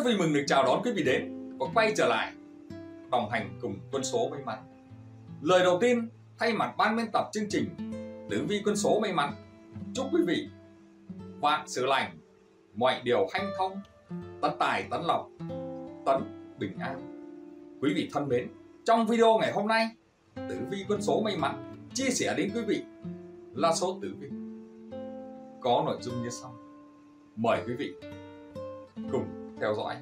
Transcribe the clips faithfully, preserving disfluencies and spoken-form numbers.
vui mừng được chào đón quý vị đến và quay trở lại đồng hành cùng quân số may mắn. Lời đầu tiên thay mặt ban biên tập chương trình Tử vi quân số may mắn, chúc quý vị vạn sự lành, mọi điều hanh thông, tấn tài tấn lộc, tấn bình an. Quý vị thân mến, trong video ngày hôm nay, Tử vi quân số may mắn chia sẻ đến quý vị là số tử vi có nội dung như sau. Mời quý vị cùng theo dõi.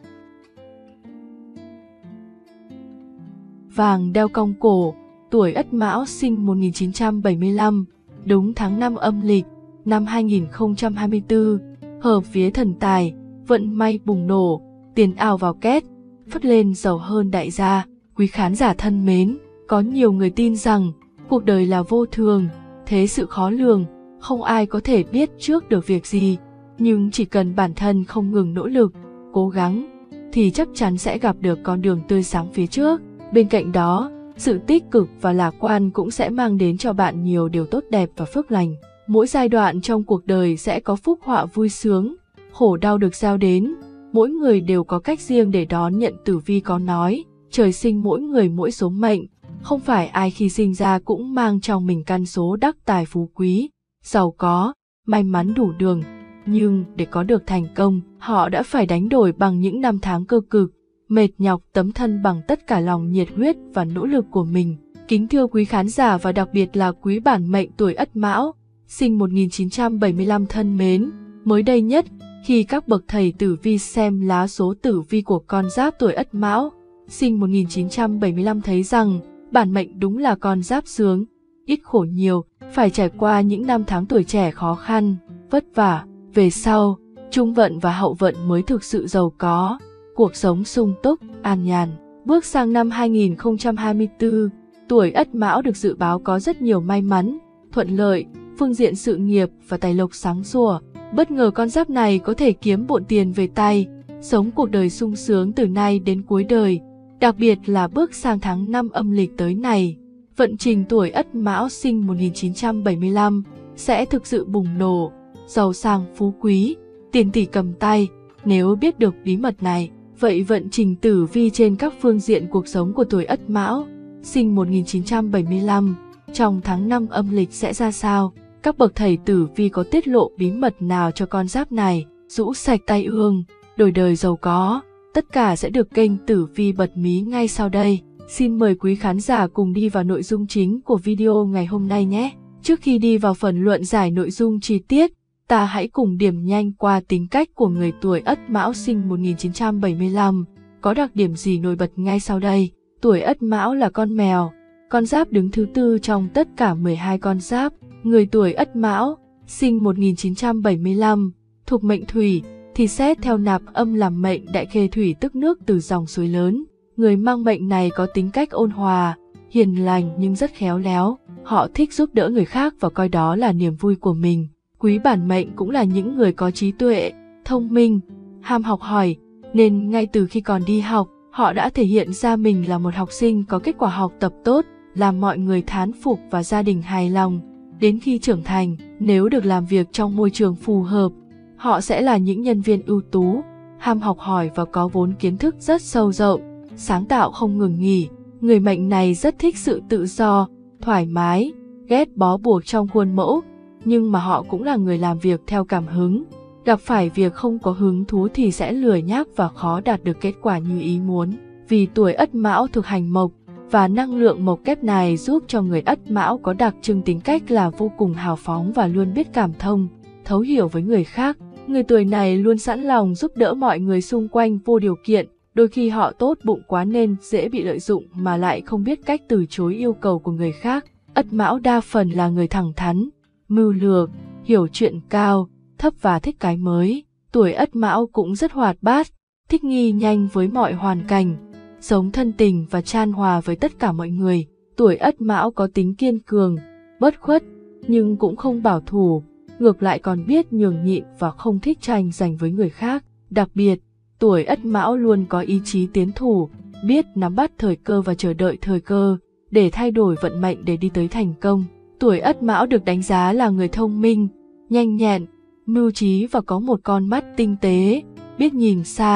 Vàng đeo cong cổ, tuổi Ất Mão, sinh một nghìn chín trăm bảy mươi lăm, đúng tháng năm âm lịch, năm hai nghìn không trăm hai mươi tư, hợp vía thần tài, vận may bùng nổ, tiền ào vào két, phất lên giàu hơn đại gia. Quý khán giả thân mến, có nhiều người tin rằng cuộc đời là vô thường, thế sự khó lường, không ai có thể biết trước được việc gì, nhưng chỉ cần bản thân không ngừng nỗ lực, cố gắng, thì chắc chắn sẽ gặp được con đường tươi sáng phía trước. Bên cạnh đó, sự tích cực và lạc quan cũng sẽ mang đến cho bạn nhiều điều tốt đẹp và phước lành. Mỗi giai đoạn trong cuộc đời sẽ có phúc họa vui sướng, khổ đau được giao đến. Mỗi người đều có cách riêng để đón nhận. Tử vi có nói, trời sinh mỗi người mỗi số mệnh, không phải ai khi sinh ra cũng mang trong mình căn số đắc tài phú quý, giàu có, may mắn đủ đường. Nhưng để có được thành công, họ đã phải đánh đổi bằng những năm tháng cơ cực, mệt nhọc tấm thân bằng tất cả lòng nhiệt huyết và nỗ lực của mình. Kính thưa quý khán giả và đặc biệt là quý bản mệnh tuổi Ất Mão, sinh một nghìn chín trăm bảy mươi lăm thân mến, mới đây nhất, khi các bậc thầy tử vi xem lá số tử vi của con giáp tuổi Ất Mão, sinh một nghìn chín trăm bảy mươi lăm thấy rằng bản mệnh đúng là con giáp sướng, ít khổ nhiều, phải trải qua những năm tháng tuổi trẻ khó khăn, vất vả. Về sau, trung vận và hậu vận mới thực sự giàu có, cuộc sống sung túc, an nhàn. Bước sang năm hai nghìn không trăm hai mươi tư, tuổi Ất Mão được dự báo có rất nhiều may mắn, thuận lợi, phương diện sự nghiệp và tài lộc sáng sủa. Bất ngờ con giáp này có thể kiếm bộn tiền về tay, sống cuộc đời sung sướng từ nay đến cuối đời. Đặc biệt là bước sang tháng năm âm lịch tới này, vận trình tuổi Ất Mão sinh một nghìn chín trăm bảy mươi lăm sẽ thực sự bùng nổ, giàu sang phú quý, tiền tỷ cầm tay. Nếu biết được bí mật này, vậy vận trình tử vi trên các phương diện cuộc sống của tuổi Ất Mão, sinh một nghìn chín trăm bảy mươi lăm, trong tháng năm âm lịch sẽ ra sao? Các bậc thầy tử vi có tiết lộ bí mật nào cho con giáp này, rũ sạch tai ương, đổi đời giàu có? Tất cả sẽ được kênh tử vi bật mí ngay sau đây. Xin mời quý khán giả cùng đi vào nội dung chính của video ngày hôm nay nhé. Trước khi đi vào phần luận giải nội dung chi tiết, ta hãy cùng điểm nhanh qua tính cách của người tuổi Ất Mão sinh một nghìn chín trăm bảy mươi lăm, có đặc điểm gì nổi bật ngay sau đây. Tuổi Ất Mão là con mèo, con giáp đứng thứ tư trong tất cả mười hai con giáp. Người tuổi Ất Mão, sinh một nghìn chín trăm bảy mươi lăm, thuộc mệnh thủy, thì xét theo nạp âm làm mệnh đại khê thủy, tức nước từ dòng suối lớn. Người mang mệnh này có tính cách ôn hòa, hiền lành nhưng rất khéo léo. Họ thích giúp đỡ người khác và coi đó là niềm vui của mình. Quý bản mệnh cũng là những người có trí tuệ, thông minh, ham học hỏi, nên ngay từ khi còn đi học, họ đã thể hiện ra mình là một học sinh có kết quả học tập tốt, làm mọi người thán phục và gia đình hài lòng. Đến khi trưởng thành, nếu được làm việc trong môi trường phù hợp, họ sẽ là những nhân viên ưu tú, ham học hỏi và có vốn kiến thức rất sâu rộng, sáng tạo không ngừng nghỉ. Người mệnh này rất thích sự tự do, thoải mái, ghét bó buộc trong khuôn mẫu, nhưng mà họ cũng là người làm việc theo cảm hứng. Gặp phải việc không có hứng thú thì sẽ lười nhác và khó đạt được kết quả như ý muốn. Vì tuổi Ất Mão thuộc hành mộc, và năng lượng mộc kép này giúp cho người Ất Mão có đặc trưng tính cách là vô cùng hào phóng và luôn biết cảm thông, thấu hiểu với người khác. Người tuổi này luôn sẵn lòng giúp đỡ mọi người xung quanh vô điều kiện. Đôi khi họ tốt bụng quá nên dễ bị lợi dụng mà lại không biết cách từ chối yêu cầu của người khác. Ất Mão đa phần là người thẳng thắn, mưu lược, hiểu chuyện cao, thấp và thích cái mới. Tuổi Ất Mão cũng rất hoạt bát, thích nghi nhanh với mọi hoàn cảnh, sống thân tình và chan hòa với tất cả mọi người. Tuổi Ất Mão có tính kiên cường, bất khuất, nhưng cũng không bảo thủ, ngược lại còn biết nhường nhịn và không thích tranh giành với người khác. Đặc biệt, tuổi Ất Mão luôn có ý chí tiến thủ, biết nắm bắt thời cơ và chờ đợi thời cơ để thay đổi vận mệnh để đi tới thành công. Tuổi Ất Mão được đánh giá là người thông minh, nhanh nhẹn, mưu trí và có một con mắt tinh tế, biết nhìn xa,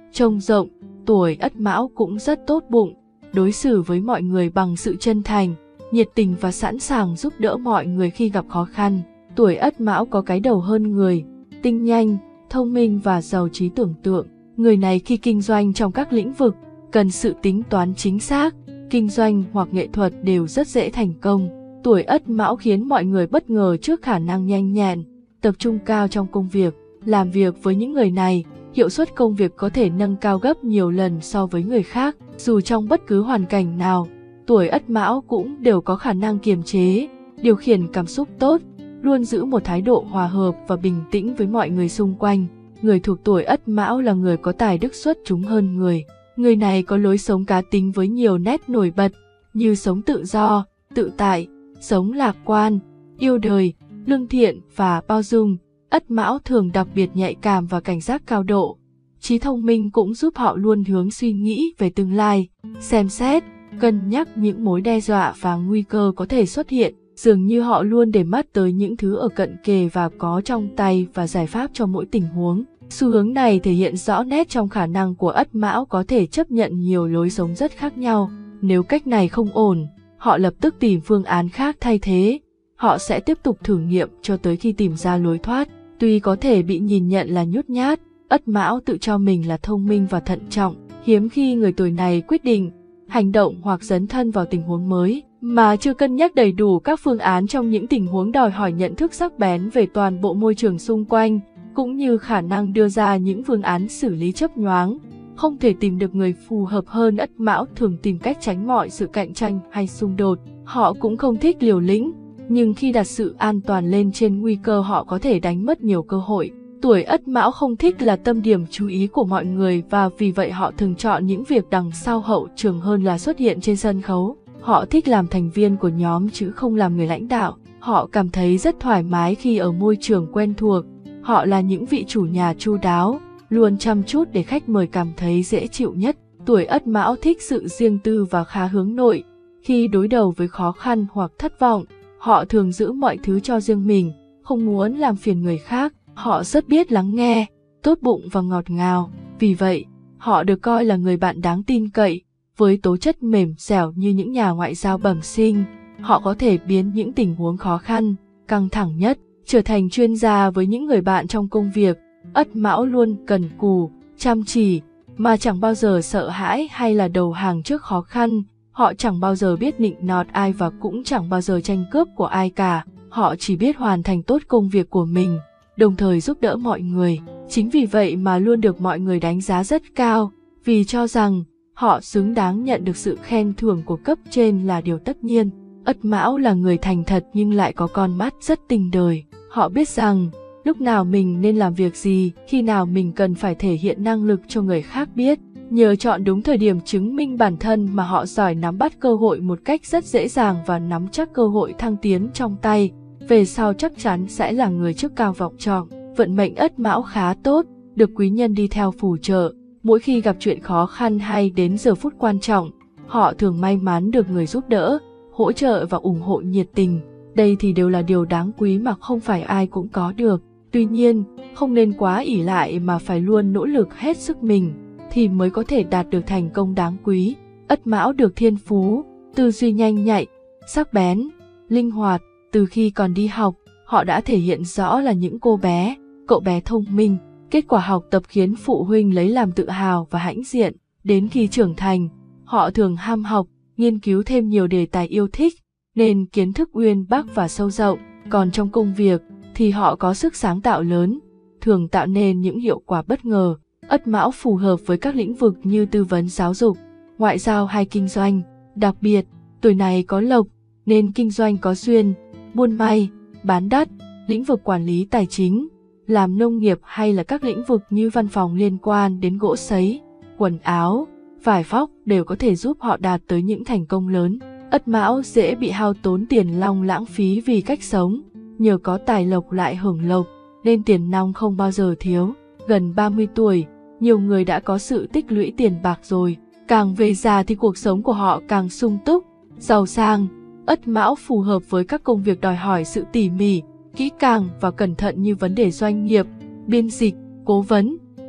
trông rộng. Tuổi Ất Mão cũng rất tốt bụng, đối xử với mọi người bằng sự chân thành, nhiệt tình và sẵn sàng giúp đỡ mọi người khi gặp khó khăn. Tuổi Ất Mão có cái đầu hơn người, tinh nhanh, thông minh và giàu trí tưởng tượng. Người này khi kinh doanh trong các lĩnh vực, cần sự tính toán chính xác, kinh doanh hoặc nghệ thuật đều rất dễ thành công. Tuổi Ất Mão khiến mọi người bất ngờ trước khả năng nhanh nhẹn, tập trung cao trong công việc. Làm việc với những người này, hiệu suất công việc có thể nâng cao gấp nhiều lần so với người khác. Dù trong bất cứ hoàn cảnh nào, tuổi Ất Mão cũng đều có khả năng kiềm chế, điều khiển cảm xúc tốt, luôn giữ một thái độ hòa hợp và bình tĩnh với mọi người xung quanh. Người thuộc tuổi Ất Mão là người có tài đức xuất chúng hơn người. Người này có lối sống cá tính với nhiều nét nổi bật, như sống tự do, tự tại, sống lạc quan, yêu đời, lương thiện và bao dung. Ất Mão thường đặc biệt nhạy cảm và cảnh giác cao độ. Trí thông minh cũng giúp họ luôn hướng suy nghĩ về tương lai, xem xét, cân nhắc những mối đe dọa và nguy cơ có thể xuất hiện. Dường như họ luôn để mắt tới những thứ ở cận kề và có trong tay và giải pháp cho mỗi tình huống. Xu hướng này thể hiện rõ nét trong khả năng của Ất Mão có thể chấp nhận nhiều lối sống rất khác nhau. Nếu cách này không ổn, họ lập tức tìm phương án khác thay thế. Họ sẽ tiếp tục thử nghiệm cho tới khi tìm ra lối thoát. Tuy có thể bị nhìn nhận là nhút nhát, Ất Mão tự cho mình là thông minh và thận trọng. Hiếm khi người tuổi này quyết định, hành động hoặc dấn thân vào tình huống mới mà chưa cân nhắc đầy đủ các phương án trong những tình huống đòi hỏi nhận thức sắc bén về toàn bộ môi trường xung quanh, cũng như khả năng đưa ra những phương án xử lý chớp nhoáng. Không thể tìm được người phù hợp hơn, Ất Mão thường tìm cách tránh mọi sự cạnh tranh hay xung đột. Họ cũng không thích liều lĩnh, nhưng khi đặt sự an toàn lên trên nguy cơ họ có thể đánh mất nhiều cơ hội. Tuổi Ất Mão không thích là tâm điểm chú ý của mọi người và vì vậy họ thường chọn những việc đằng sau hậu trường hơn là xuất hiện trên sân khấu. Họ thích làm thành viên của nhóm chứ không làm người lãnh đạo. Họ cảm thấy rất thoải mái khi ở môi trường quen thuộc. Họ là những vị chủ nhà chu đáo, luôn chăm chút để khách mời cảm thấy dễ chịu nhất. Tuổi Ất Mão thích sự riêng tư và khá hướng nội. Khi đối đầu với khó khăn hoặc thất vọng, họ thường giữ mọi thứ cho riêng mình, không muốn làm phiền người khác. Họ rất biết lắng nghe, tốt bụng và ngọt ngào. Vì vậy, họ được coi là người bạn đáng tin cậy. Với tố chất mềm dẻo như những nhà ngoại giao bẩm sinh, họ có thể biến những tình huống khó khăn, căng thẳng nhất, trở thành chuyên gia với những người bạn trong công việc. Ất Mão luôn cần cù, chăm chỉ, mà chẳng bao giờ sợ hãi hay là đầu hàng trước khó khăn. Họ chẳng bao giờ biết nịnh nọt ai và cũng chẳng bao giờ tranh cướp của ai cả. Họ chỉ biết hoàn thành tốt công việc của mình, đồng thời giúp đỡ mọi người. Chính vì vậy mà luôn được mọi người đánh giá rất cao, vì cho rằng họ xứng đáng nhận được sự khen thưởng của cấp trên là điều tất nhiên. Ất Mão là người thành thật nhưng lại có con mắt rất tinh đời. Họ biết rằng lúc nào mình nên làm việc gì, khi nào mình cần phải thể hiện năng lực cho người khác biết. Nhờ chọn đúng thời điểm chứng minh bản thân mà họ giỏi nắm bắt cơ hội một cách rất dễ dàng và nắm chắc cơ hội thăng tiến trong tay. Về sau chắc chắn sẽ là người chức cao vọng trọng. Vận mệnh Ất Mão khá tốt, được quý nhân đi theo phù trợ. Mỗi khi gặp chuyện khó khăn hay đến giờ phút quan trọng, họ thường may mắn được người giúp đỡ, hỗ trợ và ủng hộ nhiệt tình. Đây thì đều là điều đáng quý mà không phải ai cũng có được. Tuy nhiên, không nên quá ỷ lại mà phải luôn nỗ lực hết sức mình, thì mới có thể đạt được thành công đáng quý. Ất Mão được thiên phú, tư duy nhanh nhạy, sắc bén, linh hoạt. Từ khi còn đi học, họ đã thể hiện rõ là những cô bé, cậu bé thông minh. Kết quả học tập khiến phụ huynh lấy làm tự hào và hãnh diện. Đến khi trưởng thành, họ thường ham học, nghiên cứu thêm nhiều đề tài yêu thích, nên kiến thức uyên bác và sâu rộng. Còn trong công việc thì họ có sức sáng tạo lớn, thường tạo nên những hiệu quả bất ngờ. Ất Mão phù hợp với các lĩnh vực như tư vấn giáo dục, ngoại giao hay kinh doanh. Đặc biệt, tuổi này có lộc, nên kinh doanh có duyên, buôn may, bán đắt, lĩnh vực quản lý tài chính, làm nông nghiệp hay là các lĩnh vực như văn phòng liên quan đến gỗ sấy, quần áo, vải vóc đều có thể giúp họ đạt tới những thành công lớn. Ất Mão dễ bị hao tốn tiền nong lãng phí vì cách sống, nhờ có tài lộc lại hưởng lộc, nên tiền nong không bao giờ thiếu. Gần ba mươi tuổi, nhiều người đã có sự tích lũy tiền bạc rồi, càng về già thì cuộc sống của họ càng sung túc, giàu sang. Ất Mão phù hợp với các công việc đòi hỏi sự tỉ mỉ, kỹ càng và cẩn thận như vấn đề doanh nghiệp, biên dịch, cố vấn,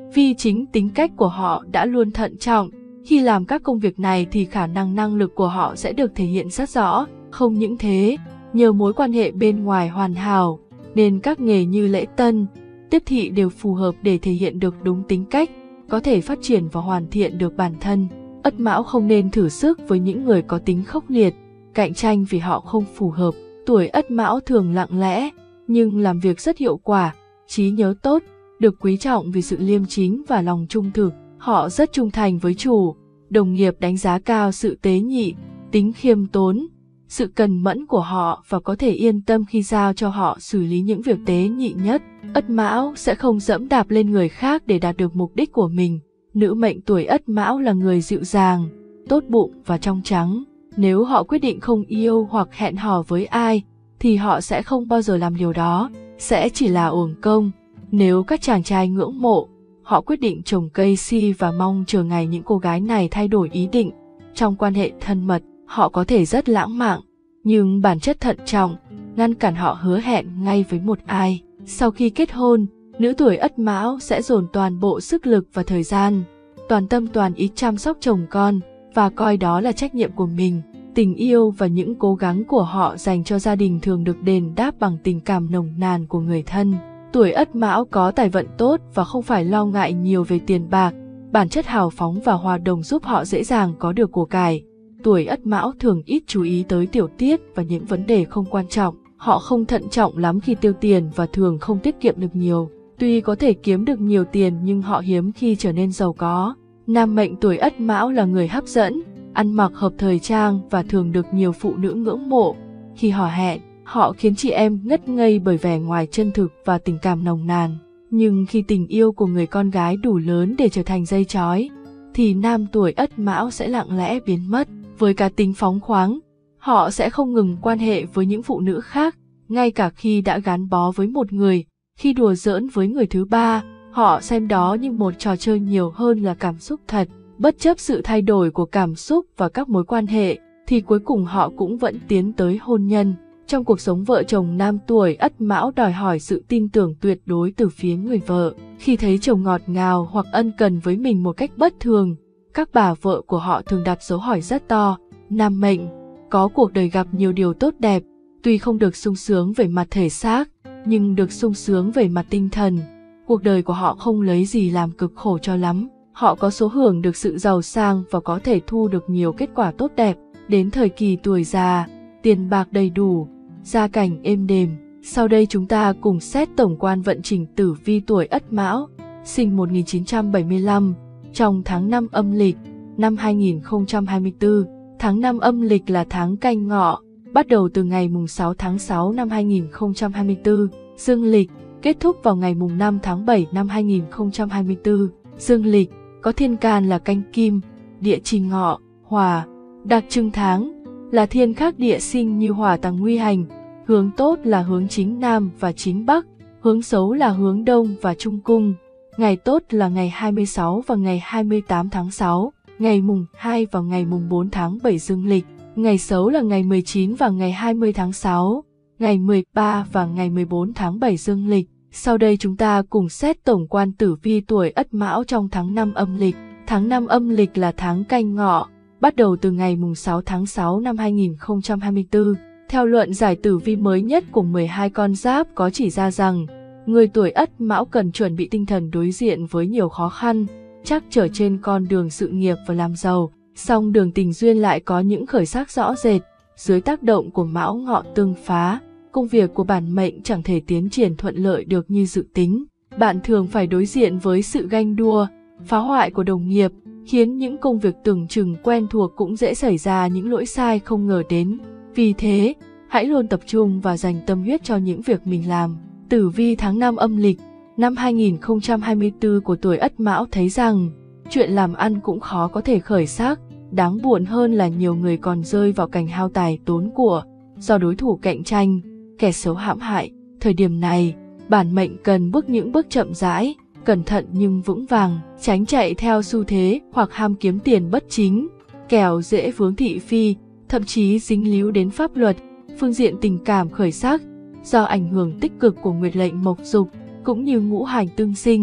Vì chính tính cách của họ đã luôn thận trọng, khi làm các công việc này thì khả năng năng lực của họ sẽ được thể hiện rất rõ. Không những thế, nhờ mối quan hệ bên ngoài hoàn hảo, nên các nghề như lễ tân, tiếp thị đều phù hợp để thể hiện được đúng tính cách, có thể phát triển và hoàn thiện được bản thân. Ất Mão không nên thử sức với những người có tính khốc liệt, cạnh tranh vì họ không phù hợp. Tuổi Ất Mão thường lặng lẽ, nhưng làm việc rất hiệu quả, trí nhớ tốt, được quý trọng vì sự liêm chính và lòng trung thực. Họ rất trung thành với chủ, đồng nghiệp đánh giá cao sự tế nhị, tính khiêm tốn, sự cần mẫn của họ và có thể yên tâm khi giao cho họ xử lý những việc tế nhị nhất. Ất Mão sẽ không dẫm đạp lên người khác để đạt được mục đích của mình. Nữ mệnh tuổi Ất Mão là người dịu dàng, tốt bụng và trong trắng. Nếu họ quyết định không yêu hoặc hẹn hò với ai, thì họ sẽ không bao giờ làm điều đó, sẽ chỉ là uổng công. Nếu các chàng trai ngưỡng mộ, họ quyết định trồng cây si và mong chờ ngày những cô gái này thay đổi ý định. Trong quan hệ thân mật, họ có thể rất lãng mạn, nhưng bản chất thận trọng, ngăn cản họ hứa hẹn ngay với một ai. Sau khi kết hôn, nữ tuổi Ất Mão sẽ dồn toàn bộ sức lực và thời gian, toàn tâm toàn ý chăm sóc chồng con và coi đó là trách nhiệm của mình. Tình yêu và những cố gắng của họ dành cho gia đình thường được đền đáp bằng tình cảm nồng nàn của người thân. Tuổi Ất Mão có tài vận tốt và không phải lo ngại nhiều về tiền bạc, bản chất hào phóng và hòa đồng giúp họ dễ dàng có được của cải. Tuổi Ất Mão thường ít chú ý tới tiểu tiết và những vấn đề không quan trọng. Họ không thận trọng lắm khi tiêu tiền và thường không tiết kiệm được nhiều. Tuy có thể kiếm được nhiều tiền nhưng họ hiếm khi trở nên giàu có. Nam mệnh tuổi Ất Mão là người hấp dẫn, ăn mặc hợp thời trang và thường được nhiều phụ nữ ngưỡng mộ. Khi hò hẹn, họ khiến chị em ngất ngây bởi vẻ ngoài chân thực và tình cảm nồng nàn. Nhưng khi tình yêu của người con gái đủ lớn để trở thành dây trói, thì nam tuổi Ất Mão sẽ lặng lẽ biến mất. Với cá tính phóng khoáng, họ sẽ không ngừng quan hệ với những phụ nữ khác, ngay cả khi đã gắn bó với một người. Khi đùa giỡn với người thứ ba, họ xem đó như một trò chơi nhiều hơn là cảm xúc thật. Bất chấp sự thay đổi của cảm xúc và các mối quan hệ, thì cuối cùng họ cũng vẫn tiến tới hôn nhân. Trong cuộc sống vợ chồng, nam tuổi Ất Mão đòi hỏi sự tin tưởng tuyệt đối từ phía người vợ. Khi thấy chồng ngọt ngào hoặc ân cần với mình một cách bất thường, các bà vợ của họ thường đặt dấu hỏi rất to. Nam mệnh có cuộc đời gặp nhiều điều tốt đẹp, tuy không được sung sướng về mặt thể xác, nhưng được sung sướng về mặt tinh thần. Cuộc đời của họ không lấy gì làm cực khổ cho lắm. Họ có số hưởng được sự giàu sang và có thể thu được nhiều kết quả tốt đẹp. Đến thời kỳ tuổi già, tiền bạc đầy đủ, gia cảnh êm đềm. Sau đây chúng ta cùng xét tổng quan vận trình tử vi tuổi Ất Mão, sinh một nghìn chín trăm bảy mươi lăm, trong tháng năm âm lịch, năm hai nghìn không trăm hai mươi tư. Tháng năm âm lịch là tháng Canh Ngọ, bắt đầu từ ngày mùng sáu tháng sáu năm hai nghìn không trăm hai mươi tư. Dương lịch kết thúc vào ngày mùng năm tháng bảy năm hai nghìn không trăm hai mươi tư. Dương lịch có thiên can là Canh Kim, địa chi Ngọ, Hỏa. Đặc trưng tháng là thiên khắc địa sinh như hỏa tàng nguy hành, hướng tốt là hướng chính Nam và chính Bắc, hướng xấu là hướng Đông và Trung Cung. Ngày tốt là ngày hai mươi sáu và ngày hai mươi tám tháng sáu, ngày mùng hai và ngày mùng bốn tháng bảy dương lịch. Ngày xấu là ngày mười chín và ngày hai mươi tháng sáu, ngày mười ba và ngày mười bốn tháng bảy dương lịch. Sau đây chúng ta cùng xét tổng quan tử vi tuổi Ất Mão trong tháng năm âm lịch. Tháng năm âm lịch là tháng Canh Ngọ, bắt đầu từ ngày mùng sáu tháng sáu năm hai nghìn không trăm hai mươi tư. Theo luận giải tử vi mới nhất của mười hai con giáp có chỉ ra rằng, người tuổi Ất Mão cần chuẩn bị tinh thần đối diện với nhiều khó khăn, trắc trở trên con đường sự nghiệp và làm giàu. Song đường tình duyên lại có những khởi sắc rõ rệt. Dưới tác động của Mão Ngọ tương phá, công việc của bản mệnh chẳng thể tiến triển thuận lợi được như dự tính. Bạn thường phải đối diện với sự ganh đua, phá hoại của đồng nghiệp, khiến những công việc tưởng chừng quen thuộc cũng dễ xảy ra những lỗi sai không ngờ đến. Vì thế, hãy luôn tập trung và dành tâm huyết cho những việc mình làm. Tử vi tháng năm âm lịch, năm hai nghìn không trăm hai mươi tư của tuổi Ất Mão thấy rằng, chuyện làm ăn cũng khó có thể khởi sắc. Đáng buồn hơn là nhiều người còn rơi vào cảnh hao tài tốn của, do đối thủ cạnh tranh, kẻ xấu hãm hại. Thời điểm này, bản mệnh cần bước những bước chậm rãi, cẩn thận nhưng vững vàng, tránh chạy theo xu thế hoặc ham kiếm tiền bất chính, kẻo dễ vướng thị phi, thậm chí dính líu đến pháp luật. Phương diện tình cảm khởi sắc, do ảnh hưởng tích cực của nguyệt lệnh mộc dục cũng như ngũ hành tương sinh,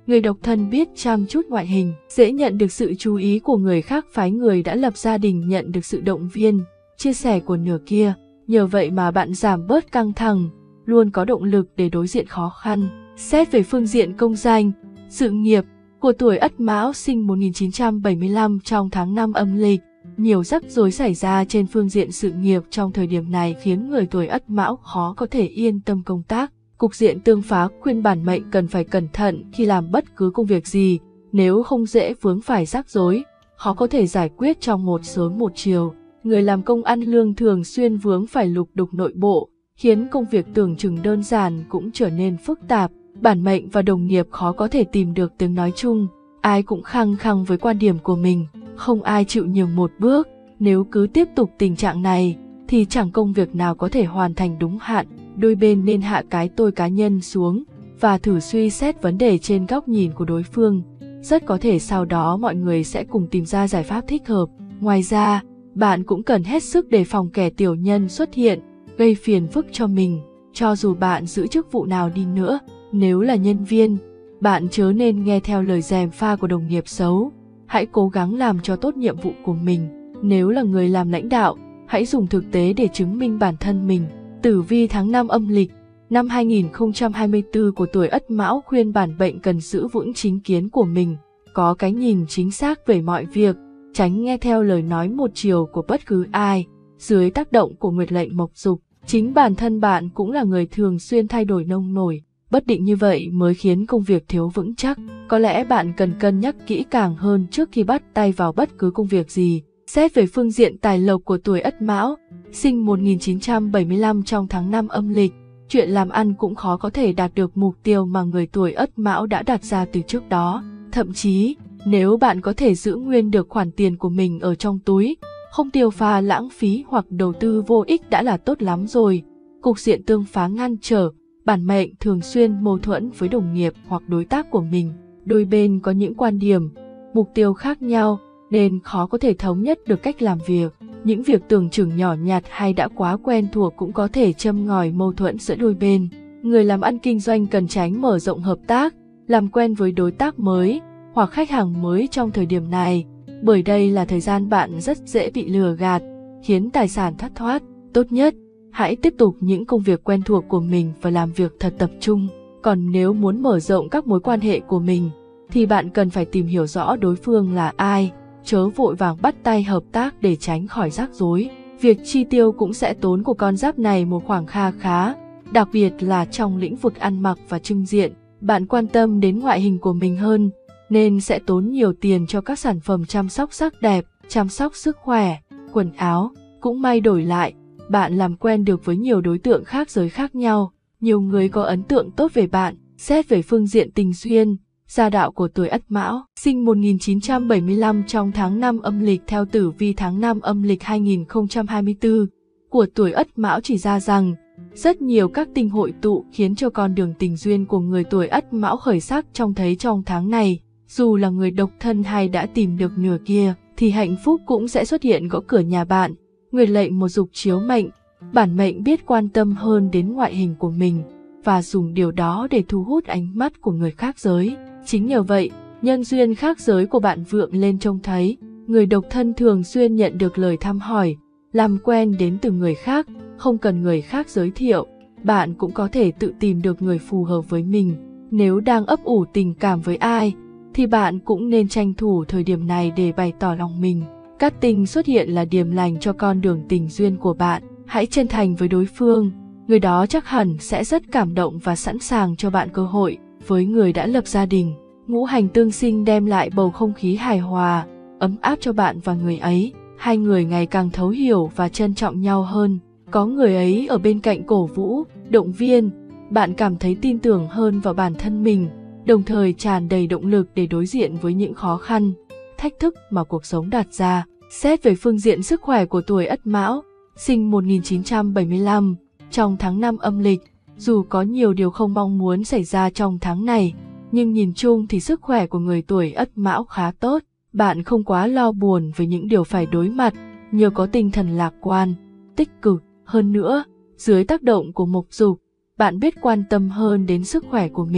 Người độc thân biết chăm chút ngoại hình, dễ nhận được sự chú ý của người khác, phái người đã lập gia đình nhận được sự động viên, chia sẻ của nửa kia. Nhờ vậy mà bạn giảm bớt căng thẳng, luôn có động lực để đối diện khó khăn. Xét về phương diện công danh, sự nghiệp của tuổi Ất Mão sinh một nghìn chín trăm bảy mươi lăm trong tháng năm âm lịch, nhiều rắc rối xảy ra trên phương diện sự nghiệp trong thời điểm này khiến người tuổi Ất Mão khó có thể yên tâm công tác. Cục diện tương phá khuyên bản mệnh cần phải cẩn thận khi làm bất cứ công việc gì, nếu không dễ vướng phải rắc rối, khó có thể giải quyết trong một sớm một chiều. Người làm công ăn lương thường xuyên vướng phải lục đục nội bộ, khiến công việc tưởng chừng đơn giản cũng trở nên phức tạp. Bản mệnh và đồng nghiệp khó có thể tìm được tiếng nói chung, ai cũng khăng khăng với quan điểm của mình, không ai chịu nhường một bước. Nếu cứ tiếp tục tình trạng này, thì chẳng công việc nào có thể hoàn thành đúng hạn. Đôi bên nên hạ cái tôi cá nhân xuống và thử suy xét vấn đề trên góc nhìn của đối phương. Rất có thể sau đó mọi người sẽ cùng tìm ra giải pháp thích hợp. Ngoài ra, bạn cũng cần hết sức đề phòng kẻ tiểu nhân xuất hiện, gây phiền phức cho mình. Cho dù bạn giữ chức vụ nào đi nữa, nếu là nhân viên, bạn chớ nên nghe theo lời gièm pha của đồng nghiệp xấu. Hãy cố gắng làm cho tốt nhiệm vụ của mình. Nếu là người làm lãnh đạo, hãy dùng thực tế để chứng minh bản thân mình. Tử vi tháng năm âm lịch năm hai nghìn không trăm hai mươi tư của tuổi Ất Mão khuyên bản mệnh cần giữ vững chính kiến của mình, có cái nhìn chính xác về mọi việc, tránh nghe theo lời nói một chiều của bất cứ ai. Dưới tác động của nguyệt lệnh mộc dục, chính bản thân bạn cũng là người thường xuyên thay đổi nông nổi, bất định, như vậy mới khiến công việc thiếu vững chắc. Có lẽ bạn cần cân nhắc kỹ càng hơn trước khi bắt tay vào bất cứ công việc gì. Xét về phương diện tài lộc của tuổi Ất Mão, sinh một nghìn chín trăm bảy mươi lăm trong tháng năm âm lịch, chuyện làm ăn cũng khó có thể đạt được mục tiêu mà người tuổi Ất Mão đã đặt ra từ trước đó. Thậm chí, nếu bạn có thể giữ nguyên được khoản tiền của mình ở trong túi, không tiêu pha lãng phí hoặc đầu tư vô ích đã là tốt lắm rồi. Cục diện tương phá ngăn trở, bản mệnh thường xuyên mâu thuẫn với đồng nghiệp hoặc đối tác của mình. Đôi bên có những quan điểm, mục tiêu khác nhau, nên khó có thể thống nhất được cách làm việc. Những việc tưởng chừng nhỏ nhặt hay đã quá quen thuộc cũng có thể châm ngòi mâu thuẫn giữa đôi bên. Người làm ăn kinh doanh cần tránh mở rộng hợp tác, làm quen với đối tác mới hoặc khách hàng mới trong thời điểm này, bởi đây là thời gian bạn rất dễ bị lừa gạt, khiến tài sản thất thoát. Tốt nhất, hãy tiếp tục những công việc quen thuộc của mình và làm việc thật tập trung. Còn nếu muốn mở rộng các mối quan hệ của mình, thì bạn cần phải tìm hiểu rõ đối phương là ai, chớ vội vàng bắt tay hợp tác để tránh khỏi rắc rối. Việc chi tiêu cũng sẽ tốn của con giáp này một khoảng kha khá, đặc biệt là trong lĩnh vực ăn mặc và trưng diện. Bạn quan tâm đến ngoại hình của mình hơn, nên sẽ tốn nhiều tiền cho các sản phẩm chăm sóc sắc đẹp, chăm sóc sức khỏe, quần áo. Cũng may đổi lại, bạn làm quen được với nhiều đối tượng khác giới khác nhau, nhiều người có ấn tượng tốt về bạn. Xét về phương diện tình duyên, gia đạo của tuổi Ất Mão, sinh một nghìn chín trăm bảy mươi lăm trong tháng năm âm lịch theo tử vi tháng năm âm lịch hai nghìn không trăm hai mươi tư của tuổi Ất Mão chỉ ra rằng rất nhiều các tinh hội tụ khiến cho con đường tình duyên của người tuổi Ất Mão khởi sắc. Trông thấy trong tháng này, dù là người độc thân hay đã tìm được nửa kia, thì hạnh phúc cũng sẽ xuất hiện gõ cửa nhà bạn. Nguyệt lệnh một dục chiếu mệnh, bản mệnh biết quan tâm hơn đến ngoại hình của mình và dùng điều đó để thu hút ánh mắt của người khác giới. Chính nhờ vậy, nhân duyên khác giới của bạn vượng lên trông thấy. Người độc thân thường xuyên nhận được lời thăm hỏi, làm quen đến từ người khác, không cần người khác giới thiệu. Bạn cũng có thể tự tìm được người phù hợp với mình. Nếu đang ấp ủ tình cảm với ai, thì bạn cũng nên tranh thủ thời điểm này để bày tỏ lòng mình. Cát tinh xuất hiện là điềm lành cho con đường tình duyên của bạn. Hãy chân thành với đối phương, người đó chắc hẳn sẽ rất cảm động và sẵn sàng cho bạn cơ hội. Với người đã lập gia đình, ngũ hành tương sinh đem lại bầu không khí hài hòa, ấm áp cho bạn và người ấy. Hai người ngày càng thấu hiểu và trân trọng nhau hơn. Có người ấy ở bên cạnh cổ vũ, động viên, bạn cảm thấy tin tưởng hơn vào bản thân mình, đồng thời tràn đầy động lực để đối diện với những khó khăn, thách thức mà cuộc sống đặt ra. Xét về phương diện sức khỏe của tuổi Ất Mão, sinh một nghìn chín trăm bảy mươi lăm, trong tháng năm âm lịch, dù có nhiều điều không mong muốn xảy ra trong tháng này, nhưng nhìn chung thì sức khỏe của người tuổi Ất Mão khá tốt. Bạn không quá lo buồn với những điều phải đối mặt, nhờ có tinh thần lạc quan, tích cực. Hơn nữa, dưới tác động của mộc dục, bạn biết quan tâm hơn đến sức khỏe của mình.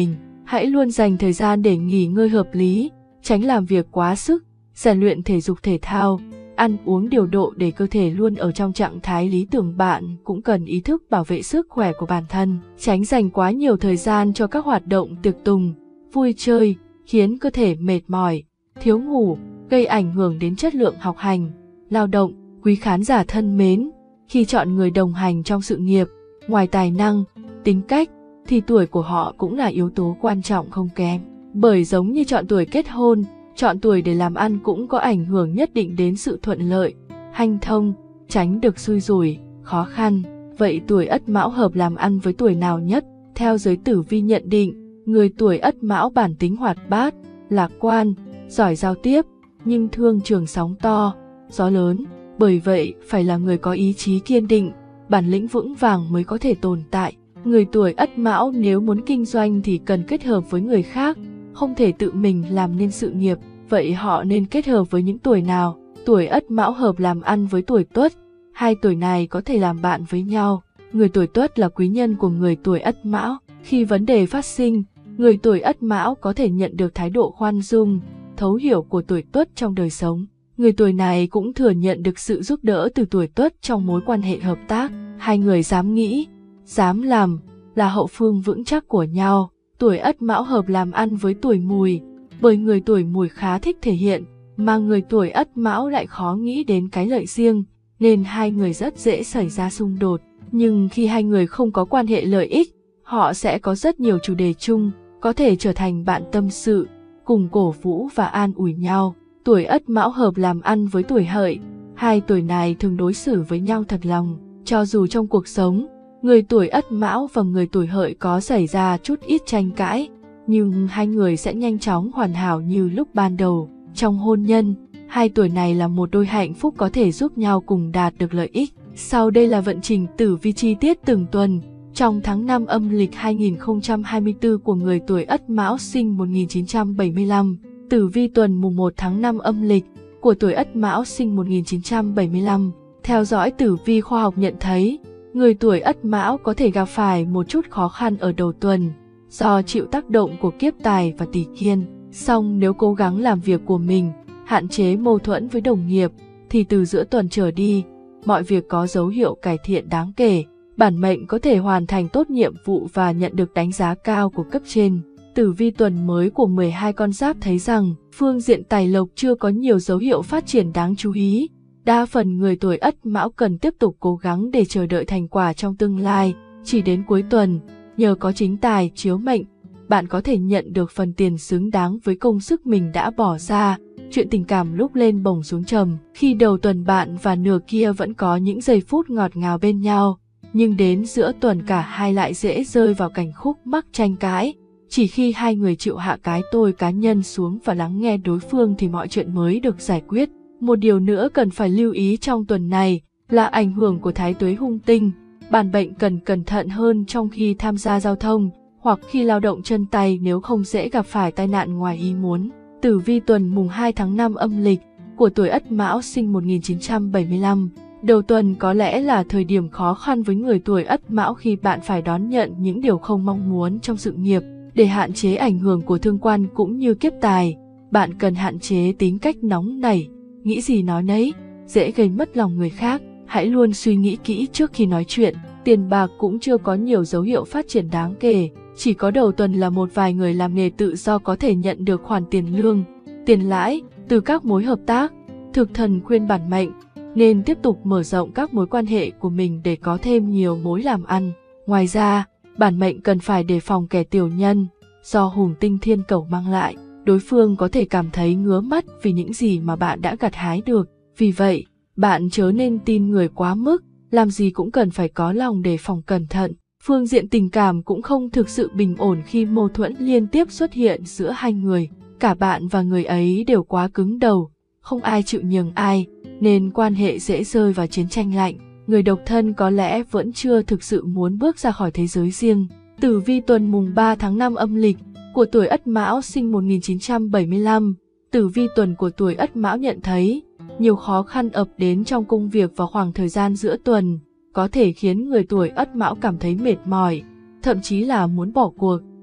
Hãy luôn dành thời gian để nghỉ ngơi hợp lý, tránh làm việc quá sức, rèn luyện thể dục thể thao, ăn uống điều độ để cơ thể luôn ở trong trạng thái lý tưởng. Bạn cũng cần ý thức bảo vệ sức khỏe của bản thân, tránh dành quá nhiều thời gian cho các hoạt động tiệc tùng, vui chơi, khiến cơ thể mệt mỏi, thiếu ngủ, gây ảnh hưởng đến chất lượng học hành, lao động. Quý khán giả thân mến, khi chọn người đồng hành trong sự nghiệp, ngoài tài năng, tính cách, thì tuổi của họ cũng là yếu tố quan trọng không kém. Bởi giống như chọn tuổi kết hôn, chọn tuổi để làm ăn cũng có ảnh hưởng nhất định đến sự thuận lợi, hanh thông, tránh được xui rủi, khó khăn. Vậy tuổi Ất Mão hợp làm ăn với tuổi nào nhất? Theo giới tử vi nhận định, người tuổi Ất Mão bản tính hoạt bát, lạc quan, giỏi giao tiếp, nhưng thương trường sóng to, gió lớn. Bởi vậy, phải là người có ý chí kiên định, bản lĩnh vững vàng mới có thể tồn tại. Người tuổi Ất Mão nếu muốn kinh doanh thì cần kết hợp với người khác, không thể tự mình làm nên sự nghiệp. Vậy họ nên kết hợp với những tuổi nào? Tuổi Ất Mão hợp làm ăn với tuổi Tuất. Hai tuổi này có thể làm bạn với nhau. Người tuổi Tuất là quý nhân của người tuổi Ất Mão. Khi vấn đề phát sinh, người tuổi Ất Mão có thể nhận được thái độ khoan dung, thấu hiểu của tuổi Tuất trong đời sống. Người tuổi này cũng thừa nhận được sự giúp đỡ từ tuổi Tuất trong mối quan hệ hợp tác. Hai người dám nghĩ, dám làm, là hậu phương vững chắc của nhau. Tuổi Ất Mão hợp làm ăn với tuổi Mùi, bởi người tuổi Mùi khá thích thể hiện, mà người tuổi Ất Mão lại khó nghĩ đến cái lợi riêng, nên hai người rất dễ xảy ra xung đột. Nhưng khi hai người không có quan hệ lợi ích, họ sẽ có rất nhiều chủ đề chung, có thể trở thành bạn tâm sự, cùng cổ vũ và an ủi nhau. Tuổi Ất Mão hợp làm ăn với tuổi Hợi. Hai tuổi này thường đối xử với nhau thật lòng, cho dù trong cuộc sống, người tuổi Ất Mão và người tuổi Hợi có xảy ra chút ít tranh cãi, nhưng hai người sẽ nhanh chóng hoàn hảo như lúc ban đầu. Trong hôn nhân, hai tuổi này là một đôi hạnh phúc có thể giúp nhau cùng đạt được lợi ích. Sau đây là vận trình tử vi chi tiết từng tuần trong tháng năm âm lịch hai nghìn không trăm hai mươi tư của người tuổi Ất Mão sinh một nghìn chín trăm bảy mươi lăm. Tử vi tuần mùng một tháng năm âm lịch của tuổi Ất Mão sinh một nghìn chín trăm bảy mươi lăm. Theo dõi tử vi khoa học nhận thấy, người tuổi Ất Mão có thể gặp phải một chút khó khăn ở đầu tuần do chịu tác động của kiếp tài và tỷ kiên. Song nếu cố gắng làm việc của mình, hạn chế mâu thuẫn với đồng nghiệp, thì từ giữa tuần trở đi, mọi việc có dấu hiệu cải thiện đáng kể. Bản mệnh có thể hoàn thành tốt nhiệm vụ và nhận được đánh giá cao của cấp trên. Tử vi tuần mới của mười hai con giáp thấy rằng, phương diện tài lộc chưa có nhiều dấu hiệu phát triển đáng chú ý. Đa phần người tuổi Ất Mão cần tiếp tục cố gắng để chờ đợi thành quả trong tương lai. Chỉ đến cuối tuần, nhờ có chính tài chiếu mệnh, bạn có thể nhận được phần tiền xứng đáng với công sức mình đã bỏ ra. Chuyện tình cảm lúc lên bổng xuống trầm. Khi đầu tuần bạn và nửa kia vẫn có những giây phút ngọt ngào bên nhau, nhưng đến giữa tuần cả hai lại dễ rơi vào cảnh khúc mắc tranh cãi. Chỉ khi hai người chịu hạ cái tôi cá nhân xuống và lắng nghe đối phương thì mọi chuyện mới được giải quyết. Một điều nữa cần phải lưu ý trong tuần này là ảnh hưởng của thái tuế hung tinh. Bản mệnh cần cẩn thận hơn trong khi tham gia giao thông hoặc khi lao động chân tay, nếu không dễ gặp phải tai nạn ngoài ý muốn. Tử vi tuần mùng hai tháng năm âm lịch của tuổi Ất Mão sinh một nghìn chín trăm bảy mươi lăm. Đầu tuần có lẽ là thời điểm khó khăn với người tuổi Ất Mão khi bạn phải đón nhận những điều không mong muốn trong sự nghiệp. Để hạn chế ảnh hưởng của thương quan cũng như kiếp tài, bạn cần hạn chế tính cách nóng nảy, nghĩ gì nói nấy, dễ gây mất lòng người khác. Hãy luôn suy nghĩ kỹ trước khi nói chuyện. Tiền bạc cũng chưa có nhiều dấu hiệu phát triển đáng kể. Chỉ có đầu tuần là một vài người làm nghề tự do có thể nhận được khoản tiền lương, tiền lãi từ các mối hợp tác. Thực thần khuyên bản mệnh nên tiếp tục mở rộng các mối quan hệ của mình để có thêm nhiều mối làm ăn. Ngoài ra, bản mệnh cần phải đề phòng kẻ tiểu nhân do hùng tinh thiên cẩu mang lại. Đối phương có thể cảm thấy ngứa mắt vì những gì mà bạn đã gặt hái được. Vì vậy, bạn chớ nên tin người quá mức, làm gì cũng cần phải có lòng đề phòng cẩn thận. Phương diện tình cảm cũng không thực sự bình ổn khi mâu thuẫn liên tiếp xuất hiện giữa hai người. Cả bạn và người ấy đều quá cứng đầu, không ai chịu nhường ai, nên quan hệ dễ rơi vào chiến tranh lạnh. Người độc thân có lẽ vẫn chưa thực sự muốn bước ra khỏi thế giới riêng. Tử vi tuần mùng ba tháng năm âm lịch của tuổi Ất Mão sinh một nghìn chín trăm bảy mươi lăm. Tử vi tuần của tuổi Ất Mão nhận thấy, nhiều khó khăn ập đến trong công việc vào khoảng thời gian giữa tuần, có thể khiến người tuổi Ất Mão cảm thấy mệt mỏi, thậm chí là muốn bỏ cuộc.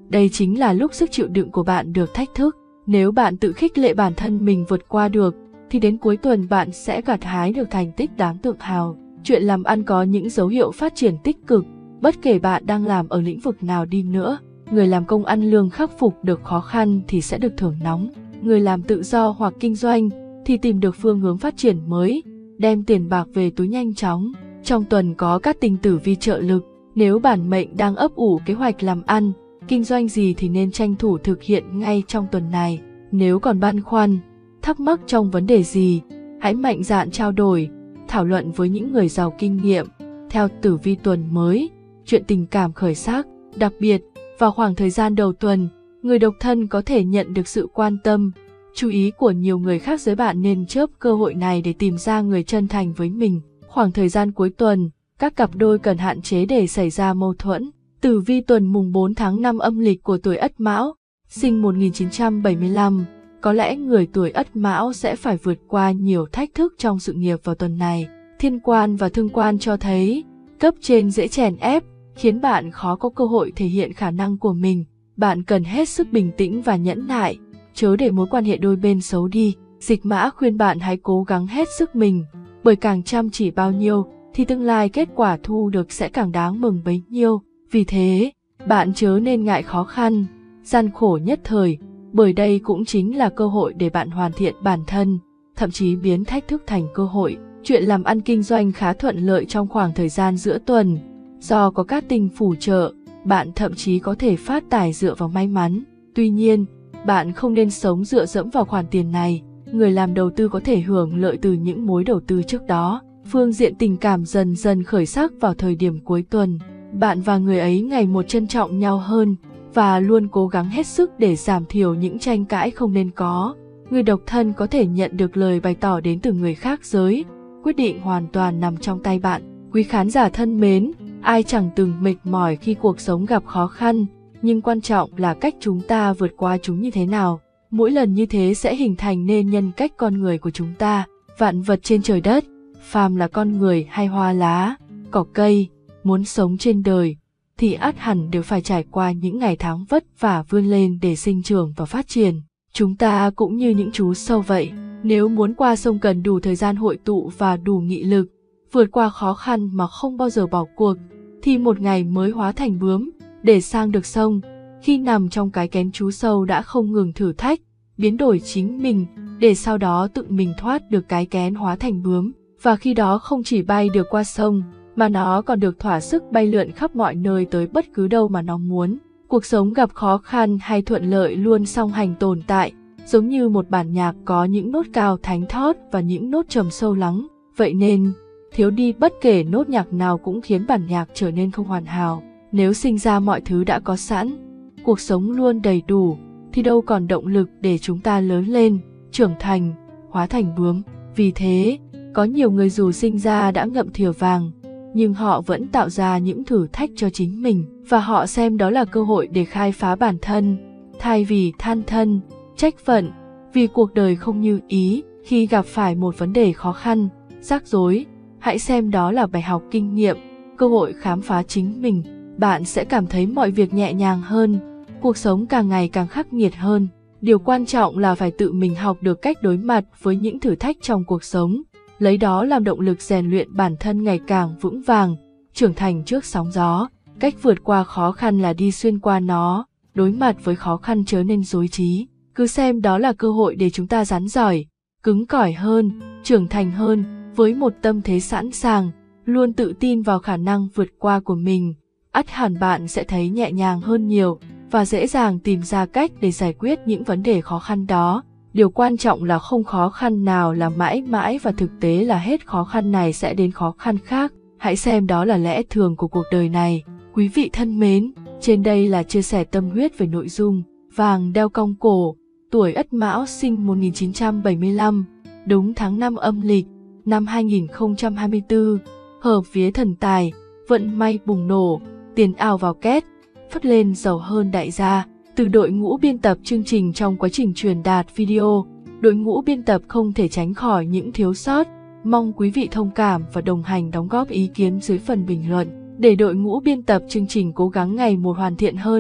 Đây chính là lúc sức chịu đựng của bạn được thách thức. Nếu bạn tự khích lệ bản thân mình vượt qua được, thì đến cuối tuần bạn sẽ gặt hái được thành tích đáng tự hào. Chuyện làm ăn có những dấu hiệu phát triển tích cực, bất kể bạn đang làm ở lĩnh vực nào đi nữa. Người làm công ăn lương khắc phục được khó khăn thì sẽ được thưởng nóng. Người làm tự do hoặc kinh doanh thì tìm được phương hướng phát triển mới, đem tiền bạc về túi nhanh chóng. Trong tuần có các tinh tử vi trợ lực. Nếu bản mệnh đang ấp ủ kế hoạch làm ăn, kinh doanh gì thì nên tranh thủ thực hiện ngay trong tuần này. Nếu còn băn khoăn, thắc mắc trong vấn đề gì, hãy mạnh dạn trao đổi, thảo luận với những người giàu kinh nghiệm. Theo tử vi tuần mới, chuyện tình cảm khởi sắc. Đặc biệt, vào khoảng thời gian đầu tuần, người độc thân có thể nhận được sự quan tâm, chú ý của nhiều người khác giới, bạn nên chớp cơ hội này để tìm ra người chân thành với mình. Khoảng thời gian cuối tuần, các cặp đôi cần hạn chế để xảy ra mâu thuẫn. Tử vi tuần mùng bốn tháng năm âm lịch của tuổi Ất Mão, sinh một nghìn chín trăm bảy mươi lăm, có lẽ người tuổi Ất Mão sẽ phải vượt qua nhiều thách thức trong sự nghiệp vào tuần này. Thiên quan và thương quan cho thấy, cấp trên dễ chèn ép, khiến bạn khó có cơ hội thể hiện khả năng của mình. Bạn cần hết sức bình tĩnh và nhẫn nại, chớ để mối quan hệ đôi bên xấu đi. Dịch Mã khuyên bạn hãy cố gắng hết sức mình, bởi càng chăm chỉ bao nhiêu thì tương lai kết quả thu được sẽ càng đáng mừng bấy nhiêu. Vì thế, bạn chớ nên ngại khó khăn, gian khổ nhất thời, bởi đây cũng chính là cơ hội để bạn hoàn thiện bản thân, thậm chí biến thách thức thành cơ hội. Chuyện làm ăn kinh doanh khá thuận lợi trong khoảng thời gian giữa tuần. Do có các tinh phù trợ, bạn thậm chí có thể phát tài dựa vào may mắn. Tuy nhiên, bạn không nên sống dựa dẫm vào khoản tiền này. Người làm đầu tư có thể hưởng lợi từ những mối đầu tư trước đó. Phương diện tình cảm dần dần khởi sắc vào thời điểm cuối tuần. Bạn và người ấy ngày một trân trọng nhau hơn và luôn cố gắng hết sức để giảm thiểu những tranh cãi không nên có. Người độc thân có thể nhận được lời bày tỏ đến từ người khác giới. Quyết định hoàn toàn nằm trong tay bạn. Quý khán giả thân mến, ai chẳng từng mệt mỏi khi cuộc sống gặp khó khăn, nhưng quan trọng là cách chúng ta vượt qua chúng như thế nào. Mỗi lần như thế sẽ hình thành nên nhân cách con người của chúng ta. Vạn vật trên trời đất, phàm là con người hay hoa lá, cỏ cây, muốn sống trên đời, thì ắt hẳn đều phải trải qua những ngày tháng vất vả vươn lên để sinh trưởng và phát triển. Chúng ta cũng như những chú sâu vậy, nếu muốn qua sông cần đủ thời gian hội tụ và đủ nghị lực, vượt qua khó khăn mà không bao giờ bỏ cuộc, thì một ngày mới hóa thành bướm, để sang được sông. Khi nằm trong cái kén chú sâu đã không ngừng thử thách, biến đổi chính mình, để sau đó tự mình thoát được cái kén hóa thành bướm. Và khi đó không chỉ bay được qua sông, mà nó còn được thỏa sức bay lượn khắp mọi nơi tới bất cứ đâu mà nó muốn. Cuộc sống gặp khó khăn hay thuận lợi luôn song hành tồn tại, giống như một bản nhạc có những nốt cao thánh thót và những nốt trầm sâu lắng. Vậy nên, thiếu đi bất kể nốt nhạc nào cũng khiến bản nhạc trở nên không hoàn hảo. Nếu sinh ra mọi thứ đã có sẵn, cuộc sống luôn đầy đủ, thì đâu còn động lực để chúng ta lớn lên, trưởng thành, hóa thành bướm. Vì thế, có nhiều người dù sinh ra đã ngậm thìa vàng, nhưng họ vẫn tạo ra những thử thách cho chính mình, và họ xem đó là cơ hội để khai phá bản thân, thay vì than thân, trách phận, vì cuộc đời không như ý. Khi gặp phải một vấn đề khó khăn, rắc rối, hãy xem đó là bài học kinh nghiệm, cơ hội khám phá chính mình. Bạn sẽ cảm thấy mọi việc nhẹ nhàng hơn, cuộc sống càng ngày càng khắc nghiệt hơn. Điều quan trọng là phải tự mình học được cách đối mặt với những thử thách trong cuộc sống, lấy đó làm động lực rèn luyện bản thân ngày càng vững vàng, trưởng thành trước sóng gió. Cách vượt qua khó khăn là đi xuyên qua nó, đối mặt với khó khăn chớ nên rối trí. Cứ xem đó là cơ hội để chúng ta rắn giỏi, cứng cỏi hơn, trưởng thành hơn, với một tâm thế sẵn sàng, luôn tự tin vào khả năng vượt qua của mình. Ắt hẳn bạn sẽ thấy nhẹ nhàng hơn nhiều và dễ dàng tìm ra cách để giải quyết những vấn đề khó khăn đó. Điều quan trọng là không khó khăn nào là mãi mãi, và thực tế là hết khó khăn này sẽ đến khó khăn khác. Hãy xem đó là lẽ thường của cuộc đời này. Quý vị thân mến, trên đây là chia sẻ tâm huyết về nội dung vàng đeo cong cổ. Tuổi Ất Mão, sinh một nghìn chín trăm bảy mươi lăm, đúng tháng năm âm lịch, năm hai nghìn không trăm hai mươi tư, hợp vía thần tài, vận may bùng nổ, tiền ào vào két, phất lên giàu hơn đại gia. Từ đội ngũ biên tập chương trình, trong quá trình truyền đạt video, đội ngũ biên tập không thể tránh khỏi những thiếu sót. Mong quý vị thông cảm và đồng hành đóng góp ý kiến dưới phần bình luận, để đội ngũ biên tập chương trình cố gắng ngày một hoàn thiện hơn,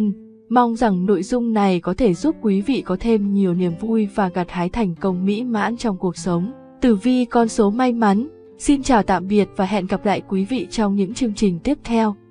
Mong rằng nội dung này có thể giúp quý vị có thêm nhiều niềm vui và gặt hái thành công mỹ mãn trong cuộc sống. Tử vi con số may mắn. Xin chào tạm biệt và hẹn gặp lại quý vị trong những chương trình tiếp theo.